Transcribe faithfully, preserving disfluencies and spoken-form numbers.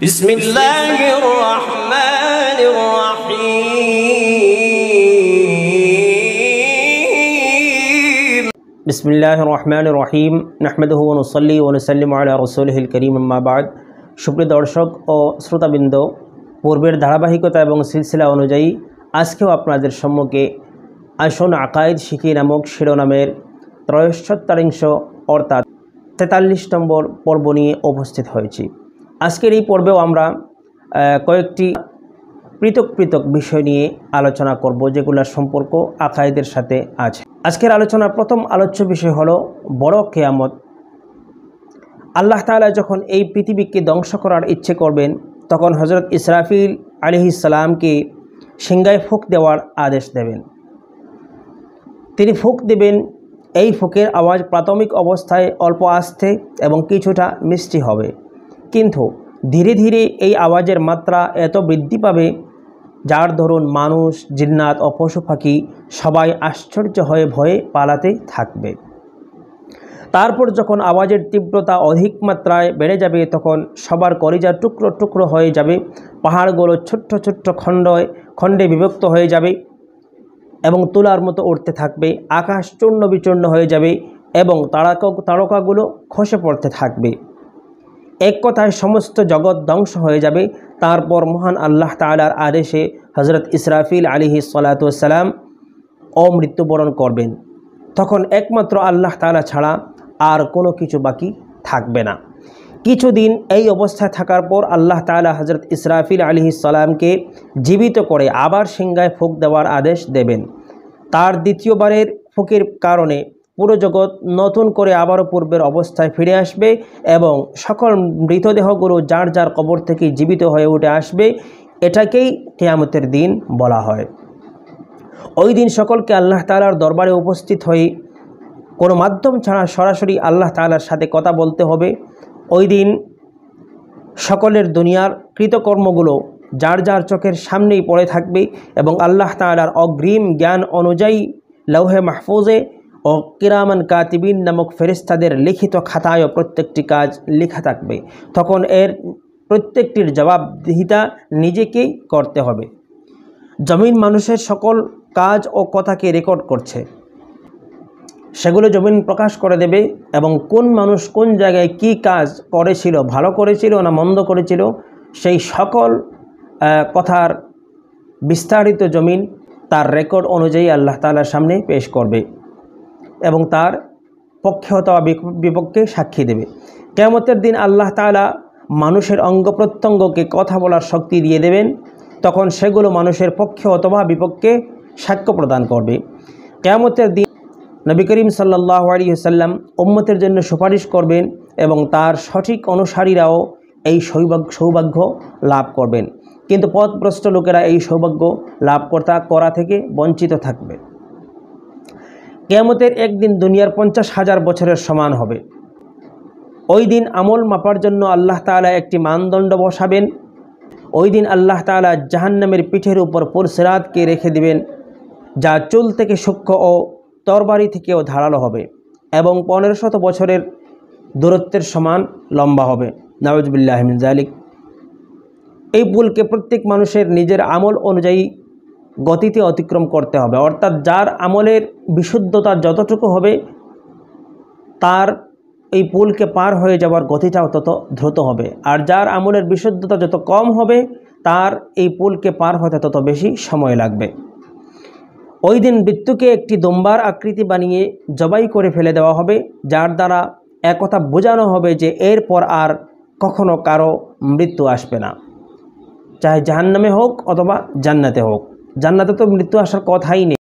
বিসমিল্লাহির রহমানির রহিম বিসমিল্লাহির রহমানির রহিম নাহমাদুহু ওয়া নুসাল্লি ওয়া নুসাল্লিমু আলা রাসূলিহিল কারীম আম্মা বা'দ। সুপ্রিয় দর্শক ও শ্রোতাবৃন্দ, পূর্বের ধারাবাহিকতা এবং সিলসিলা অনুযায়ী আজকেও আপনাদের সম্মুখে আসুন আকায়েদ শিখি নামক শিরোনামের ত্রয়োসত্তরিংশ অর্থাৎ তেতাল্লিশ নম্বর পর্ব নিয়ে উপস্থিত হয়েছি। আজকের এই পর্বেও আমরা কয়েকটি পৃথক পৃথক বিষয় নিয়ে আলোচনা করব, যেগুলোর সম্পর্ক আকায়েদের সাথে আছে। আজকের আলোচনার প্রথম আলোচ্য বিষয় হলো বড় কিয়ামত। আল্লাহ তাআলা যখন এই পৃথিবীকে ধ্বংস করার ইচ্ছে করবেন, তখন হযরত ইসরাফিল আলাইহিস সালামকে সিংহায় ফুঁক দেওয়ার আদেশ দেবেন। তিনি ফুঁক দেবেন। এই ফুঁকের আওয়াজ প্রাথমিক অবস্থায় অল্প আস্তে এবং কিছুটা মিষ্টি হবে, কিন্তু ধীরে ধীরে এই আওয়াজের মাত্রা এত বৃদ্ধি পাবে যার দরুন মানুষ, জিন্নাত ও পশু পাখি সবাই আশ্চর্য হয়ে ভয়ে পালাতে থাকবে। তারপর যখন আওয়াজের তীব্রতা অধিক মাত্রায় বেড়ে যাবে, তখন সবার কলিজা টুকরো টুকরো হয়ে যাবে, পাহাড়গুলো ছোট্ট ছোট্ট খণ্ডে খণ্ডে বিভক্ত হয়ে যাবে এবং তুলার মতো উঠতে থাকবে, আকাশ চূর্ণ বিচূর্ণ হয়ে যাবে এবং তারকা তারকাগুলো খসে পড়তে থাকবে। এক কথায় সমস্ত জগৎ ধ্বংস হয়ে যাবে। তারপর মহান আল্লাহ তাআলার আদেশে হযরত ইসরাফিল আলাইহিস সালাতু ওয়াস সালাম অমৃত্যুবরণ করবেন। তখন একমাত্র আল্লাহ তাআলা ছাড়া আর কোনো কিছু বাকি থাকবে না। কিছুদিন এই অবস্থায় থাকার পর আল্লাহ তাআলা হযরত ইসরাফিল আলাইহিস সালামকে জীবিত করে আবার সিংহায় ফুঁক দেওয়ার আদেশ দেবেন। তার দ্বিতীয়বারের ফুঁকের কারণে পুরো জগৎ নতুন করে আবারও পূর্বের অবস্থায় ফিরে আসবে এবং সকল মৃতদেহগুলো যার যার কবর থেকে জীবিত হয়ে উঠে আসবে। এটাকেই কিয়ামতের দিন বলা হয়। ওই দিন সকলকে আল্লাহ তাআলার দরবারে উপস্থিত হয়ে কোনো মাধ্যম ছাড়া সরাসরি আল্লাহ তাআলার সাথে কথা বলতে হবে। ওই দিন সকলের দুনিয়ার কৃতকর্মগুলো যার যার চোখের সামনেই পড়ে থাকবে এবং আল্লাহ তাআলার অগ্রিম জ্ঞান অনুযায়ী লৌহে মাহফুজে ও কিরামান কাতিবিন নামক ফেরেশতাদের লিখিত খাতায়ও প্রত্যেকটি কাজ লেখা থাকবে। তখন এর প্রত্যেকটির জবাবদিহিতা নিজেকেই করতে হবে। জমিন মানুষের সকল কাজ ও কথাকে রেকর্ড করছে, সেগুলো জমিন প্রকাশ করে দেবে এবং কোন মানুষ কোন জায়গায় কি কাজ করেছিল, ভালো করেছিল না মন্দ করেছিল, সেই সকল কথার বিস্তারিত জমিন তার রেকর্ড অনুযায়ী আল্লাহ তাআলার সামনে পেশ করবে এবং তার পক্ষে অথবা বিপক্ষে সাক্ষী দেবে। কিয়ামতের দিন আল্লাহ তাআলা মানুষের অঙ্গ প্রত্যঙ্গকে কথা বলার শক্তি দিয়ে দেবেন। তখন সেগুলো মানুষের পক্ষে অথবা বিপক্ষে সাক্ষ্য প্রদান করবে। কিয়ামতের দিন নবী করিম সাল্লাল্লাহু আলাইহি ওয়াসাল্লাম উম্মতের জন্য সুপারিশ করবেন এবং তার সঠিক অনুসারীরাও এই সৌভাগ্য সৌভাগ্য লাভ করবেন, কিন্তু পথভ্রষ্ট লোকেরা এই সৌভাগ্য লাভ করা করা থেকে বঞ্চিত থাকবে। কিয়ামতের একদিন দুনিয়ার পঞ্চাশ হাজার বছরের সমান হবে। ওই দিন আমল মাপার জন্য আল্লাহ তাআলা একটি মানদণ্ড বসাবেন। ওই দিন আল্লাহ তাআলা জাহান্নামের পিঠের উপর পুরসিরাতকে রেখে দিবেন, যা চুল থেকে সূক্ষ্ম ও তরবারি থেকেও ধারালো হবে এবং পনেরো শত বছরের দূরত্বের সমান লম্বা হবে। নাউজুবিল্লাহি মিন যালিক। এই পুলকে প্রত্যেক মানুষের নিজের আমল অনুযায়ী গতিতে অতিক্রম করতে হবে, অর্থাৎ যার আমলের বিশুদ্ধতা যতটুকু হবে তার এই পুলকে পার হয়ে যাওয়ার গতিটাও তত দ্রুত হবে, আর যার আমলের বিশুদ্ধতা যত কম হবে তার এই পুলকে পার হতে তত বেশি সময় লাগবে। ওই দিন মৃত্যুকে একটি দুম্বার আকৃতি বানিয়ে জবাই করে ফেলে দেওয়া হবে, যার দ্বারা একথা বোঝানো হবে যে এরপর আর কখনো কারো মৃত্যু আসবে না, চাহে জাহান্নামে হোক অথবা জান্নাতে হোক। জান্নাতে তো মৃত্যু আসার কথাই নেই।